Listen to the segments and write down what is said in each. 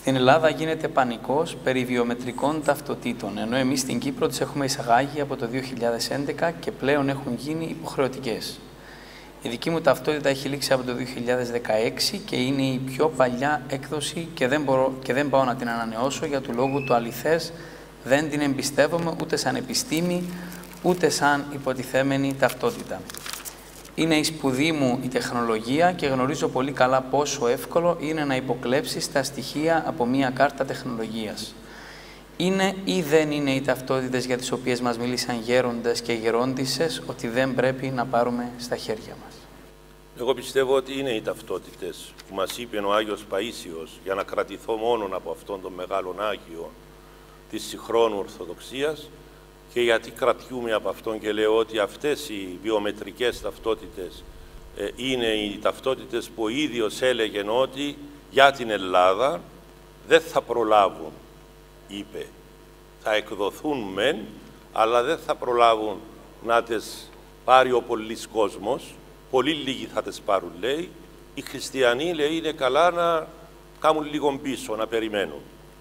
Στην Ελλάδα γίνεται πανικός περί βιομετρικών ταυτοτήτων, ενώ εμείς στην Κύπρο τις έχουμε εισαγάγει από το 2011 και πλέον έχουν γίνει υποχρεωτικές. Η δική μου ταυτότητα έχει λήξει από το 2016 και είναι η πιο παλιά έκδοση και δεν πάω να την ανανεώσω για του λόγου του αληθές. Δεν την εμπιστεύομαι ούτε σαν επιστήμη, ούτε σαν υποτιθέμενη ταυτότητα. Είναι η σπουδή μου η τεχνολογία και γνωρίζω πολύ καλά πόσο εύκολο είναι να υποκλέψεις τα στοιχεία από μία κάρτα τεχνολογίας. Είναι ή δεν είναι οι ταυτότητες για τις οποίες μας μίλησαν γέροντες και γερόντισσες ότι δεν πρέπει να πάρουμε στα χέρια μας? Εγώ πιστεύω ότι είναι οι ταυτότητες που μας είπε ο Άγιος Παΐσιος, για να κρατηθώ μόνον από αυτόν τον μεγάλον Άγιο της συγχρόνου Ορθοδοξίας, και γιατί κρατιούμε από αυτόν και λέω ότι αυτές οι βιομετρικές ταυτότητες είναι οι ταυτότητες που ο ίδιος έλεγε ότι για την Ελλάδα δεν θα προλάβουν, είπε. Θα εκδοθούν μεν, αλλά δεν θα προλάβουν να τις πάρει ο πολύς κόσμος. Πολύ λίγοι θα τις πάρουν, λέει. Οι χριστιανοί, λέει, είναι καλά να κάνουν λίγο πίσω, να περιμένουν.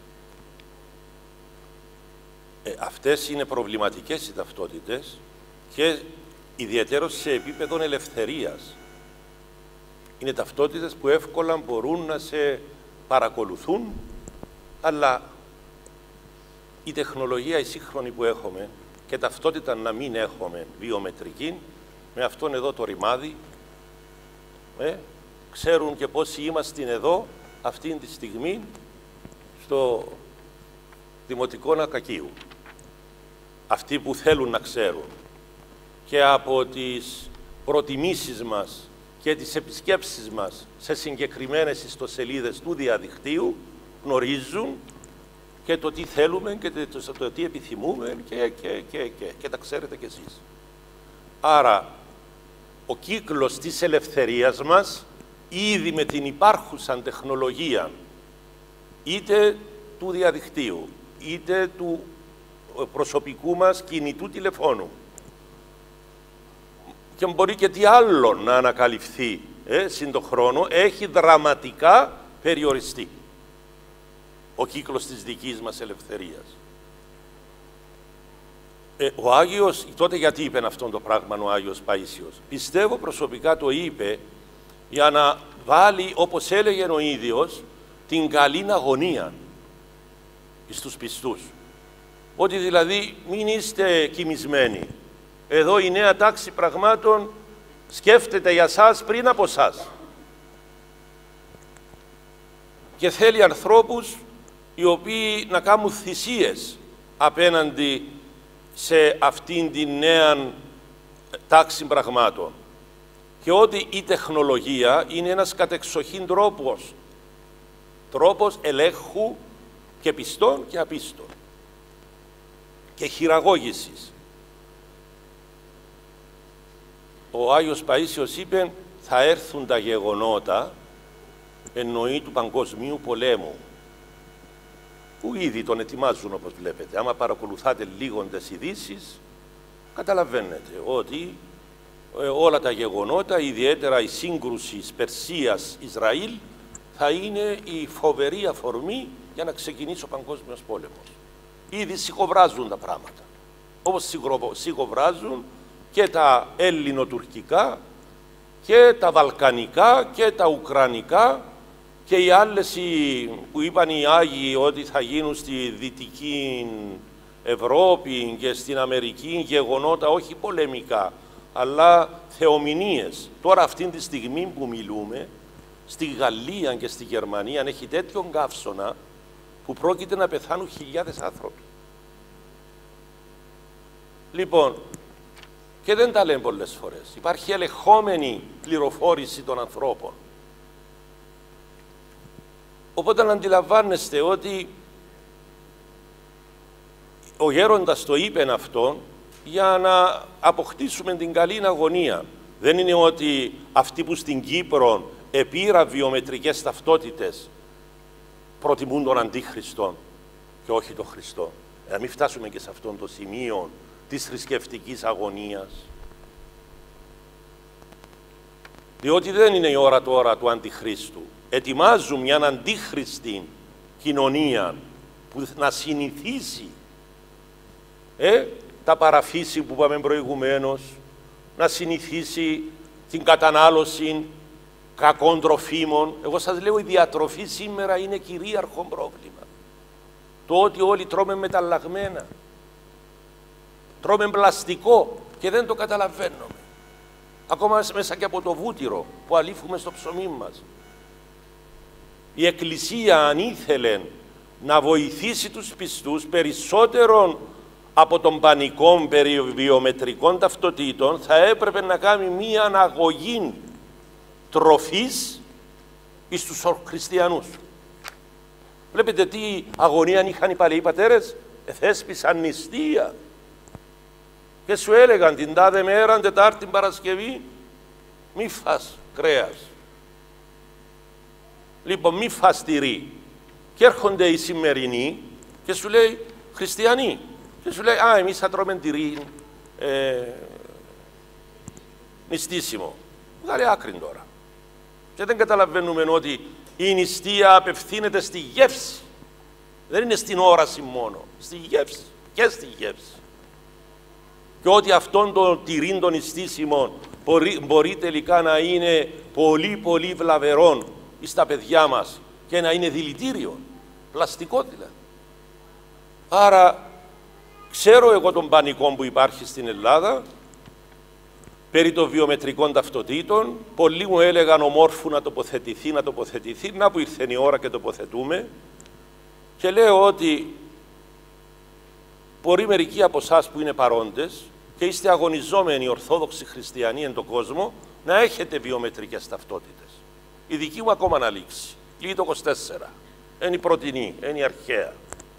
Αυτές είναι προβληματικές οι ταυτότητες και ιδιαίτερως σε επίπεδο ελευθερίας. Είναι ταυτότητες που εύκολα μπορούν να σε παρακολουθούν, αλλά η τεχνολογία η σύγχρονη που έχουμε και ταυτότητα να μην έχουμε βιομετρική, με αυτόν εδώ το ρημάδι, ξέρουν και πόσοι είμαστε εδώ αυτή τη στιγμή στο Δημοτικό Ακακίου. Αυτοί που θέλουν να ξέρουν. Και από τις προτιμήσεις μας και τις επισκέψεις μας σε συγκεκριμένες ιστοσελίδες του διαδικτύου γνωρίζουν και το τι θέλουμε και το τι επιθυμούμε και τα ξέρετε κι εσείς. Άρα, ο κύκλος της ελευθερίας μας, ήδη με την υπάρχουσα τεχνολογία, είτε του διαδικτύου, είτε του προσωπικού μας κινητού τηλεφώνου, και μπορεί και τι άλλο να ανακαλυφθεί συν τον χρόνο, έχει δραματικά περιοριστεί ο κύκλος της δικής μας ελευθερίας. Ο Άγιος, τότε γιατί είπε αυτό το πράγμα ο Άγιος Παΐσιος? Πιστεύω προσωπικά το είπε για να βάλει, όπως έλεγε ο ίδιος, την καλή αγωνία στους πιστούς. Ότι δηλαδή μην είστε κοιμισμένοι. Εδώ η νέα τάξη πραγμάτων σκέφτεται για σας πριν από σας. Και θέλει ανθρώπους οι οποίοι να κάνουν θυσίες απέναντι σε αυτήν την νέα τάξη πραγμάτων. Και ότι η τεχνολογία είναι ένας κατεξοχήν τρόπος ελέγχου και πιστών και απίστων και χειραγώγησης. Ο Άγιος Παΐσιος είπε, θα έρθουν τα γεγονότα, εννοεί του παγκοσμίου πολέμου, που ήδη τον ετοιμάζουν, όπως βλέπετε. Άμα παρακολουθάτε λίγο τις ειδήσεις, καταλαβαίνετε ότι όλα τα γεγονότα, ιδιαίτερα η σύγκρουση Περσίας-Ισραήλ, θα είναι η φοβερή αφορμή για να ξεκινήσει ο παγκόσμιος πόλεμος. Ήδη σιγοβράζουν τα πράγματα. Όπως σιγοβράζουν και τα ελληνοτουρκικά και τα βαλκανικά και τα ουκρανικά και οι άλλες που είπαν οι Άγιοι ότι θα γίνουν στη Δυτική Ευρώπη και στην Αμερική γεγονότα όχι πολεμικά, αλλά θεομηνίες. Τώρα αυτή τη στιγμή που μιλούμε, στη Γαλλία και στη Γερμανία έχει τέτοιον καύσωνα που πρόκειται να πεθάνουν χιλιάδες άνθρωποι. Λοιπόν, και δεν τα λένε πολλές φορές. Υπάρχει ελεγχόμενη πληροφόρηση των ανθρώπων. Οπότε να αντιλαμβάνεστε ότι ο γέροντας το είπε αυτό για να αποκτήσουμε την καλή αγωνία. Δεν είναι ότι αυτοί που στην Κύπρο επήρα βιομετρικές ταυτότητες προτιμούν τον Αντίχριστο και όχι τον Χριστό. Να μην φτάσουμε και σε αυτόν το σημείο της θρησκευτικής αγωνίας. Διότι δεν είναι η ώρα τώρα του Αντιχρίστου. Ετοιμάζουν μια αντίχριστη κοινωνία που να συνηθίσει τα παραφύση που είπαμε προηγουμένως, να συνηθίσει την κατανάλωση κακών τροφίμων. Εγώ σας λέω, η διατροφή σήμερα είναι κυρίαρχο πρόβλημα. Το ότι όλοι τρώμε μεταλλαγμένα, τρώμε πλαστικό και δεν το καταλαβαίνουμε. Ακόμα μέσα και από το βούτυρο που αλήφουμε στο ψωμί μας. Η Εκκλησία, αν ήθελε να βοηθήσει τους πιστούς περισσότερον από τον πανικό περί βιομετρικών ταυτοτήτων, θα έπρεπε να κάνει μία αναγωγή τροφής εις τους χριστιανούς. Βλέπετε τι αγωνία είχαν οι παλαιοί πατέρες, θέσπισαν νηστεία και σου έλεγαν την τάδε μέρα, Τετάρτη, Παρασκευή, μη φας κρέας. Λοιπόν, μη φας τυρί. Και έρχονται οι σημερινοί και σου λέει, χριστιανοί, και σου λέει, εμείς θα τρώμε τυρί νηστίσιμο. Βγάλε άκρη τώρα. Και δεν καταλαβαίνουμε ότι η νηστεία απευθύνεται στη γεύση. Δεν είναι στην όραση μόνο, στη γεύση και στη γεύση. Και ότι αυτόν το τυρί των νηστίσιμων μπορεί τελικά να είναι πολύ πολύ βλαβερόν στα παιδιά μας και να είναι δηλητήριο, πλαστικό δηλαδή. Άρα ξέρω εγώ τον πανικό που υπάρχει στην Ελλάδα περί των βιομετρικών ταυτοτήτων. Πολλοί μου έλεγαν ομόρφου να τοποθετηθεί, να τοποθετηθεί. Να που ήρθε η ώρα και τοποθετούμε. Και λέω ότι μπορεί μερικοί από εσάς που είναι παρόντες και είστε αγωνιζόμενοι ορθόδοξοι χριστιανοί εν τον κόσμο να έχετε βιομετρικές ταυτότητες. Η δική μου ακόμα να λήξει. Λύγει το 24. Είναι η πρωτινή, είναι η αρχαία.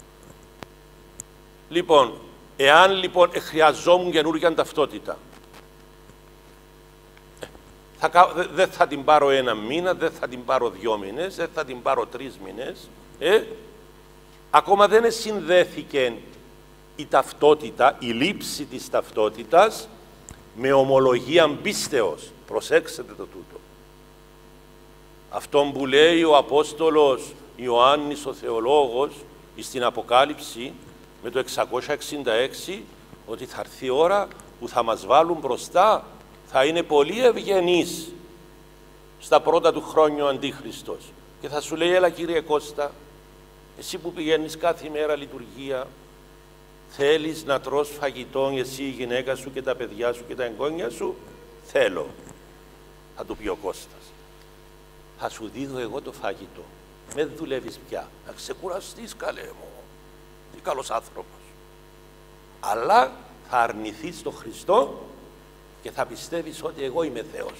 Λοιπόν, εάν λοιπόν χρειαζόμουν καινούργια ταυτότητα, δεν θα την πάρω ένα μήνα, δεν θα την πάρω 2 μήνες, δεν θα την πάρω 3 μήνες. Ακόμα δεν συνδέθηκε η ταυτότητα, η λήψη της ταυτότητας με ομολογία πίστεως. Προσέξτε το τούτο. Αυτό που λέει ο Απόστολος Ιωάννης ο Θεολόγος στην Αποκάλυψη με το 666, ότι θα έρθει η ώρα που θα μας βάλουν μπροστά, θα είναι πολύ ευγενής στα πρώτα του χρόνια ο Αντίχριστος και θα σου λέει, έλα κύριε Κώστα, εσύ που πηγαίνεις κάθε μέρα λειτουργία, θέλεις να τρως φαγητό εσύ, η γυναίκα σου και τα παιδιά σου και τα εγγόνια σου? Θέλω. Θα του πει ο Κώστας, θα σου δίδω εγώ το φαγητό, με δουλεύεις πια, να ξεκουραστείς καλέ μου, τι καλός άνθρωπος. Αλλά θα αρνηθείς τον Χριστό και θα πιστεύεις ότι εγώ είμαι Θεός.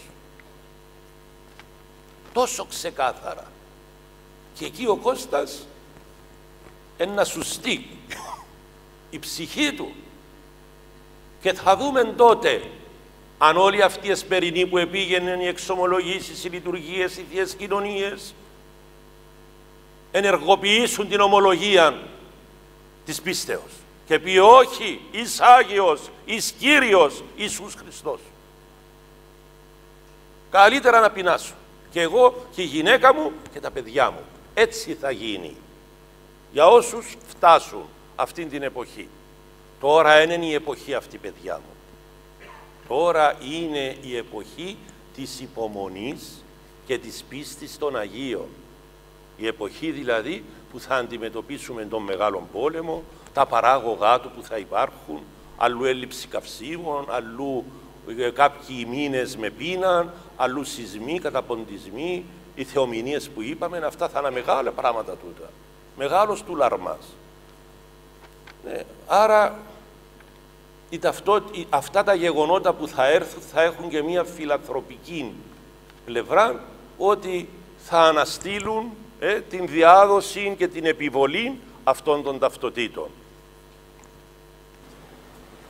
Τόσο ξεκάθαρα. Και εκεί ο Κώστας να σουστεί η ψυχή του και θα δούμε τότε αν όλοι αυτοί οι εσπερινοί που επήγαιναν, οι εξομολογήσεις, οι λειτουργίες, οι Θείες Κοινωνίες ενεργοποιήσουν την ομολογία της πίστεως και πει όχι, εις Άγιος, εις Κύριος Ιησούς Χριστός. Καλύτερα να πεινάσω και εγώ και η γυναίκα μου και τα παιδιά μου. Έτσι θα γίνει για όσους φτάσουν αυτήν την εποχή. Τώρα είναι η εποχή αυτή, παιδιά μου. Τώρα είναι η εποχή της υπομονής και της πίστης των Αγίων. Η εποχή δηλαδή που θα αντιμετωπίσουμε τον μεγάλο πόλεμο, τα παράγωγά του που θα υπάρχουν, αλλού έλλειψη καυσίμων, αλλού κάποιοι μήνες με πείνα, αλλού σεισμοί, καταποντισμοί, οι θεομηνίες που είπαμε, αυτά θα είναι μεγάλα πράγματα τούτα. Μεγάλος του λαρμάς. Άρα αυτά τα γεγονότα που θα έρθουν θα έχουν και μια φιλανθρωπική πλευρά, ότι θα αναστείλουν την διάδοση και την επιβολή αυτών των ταυτοτήτων.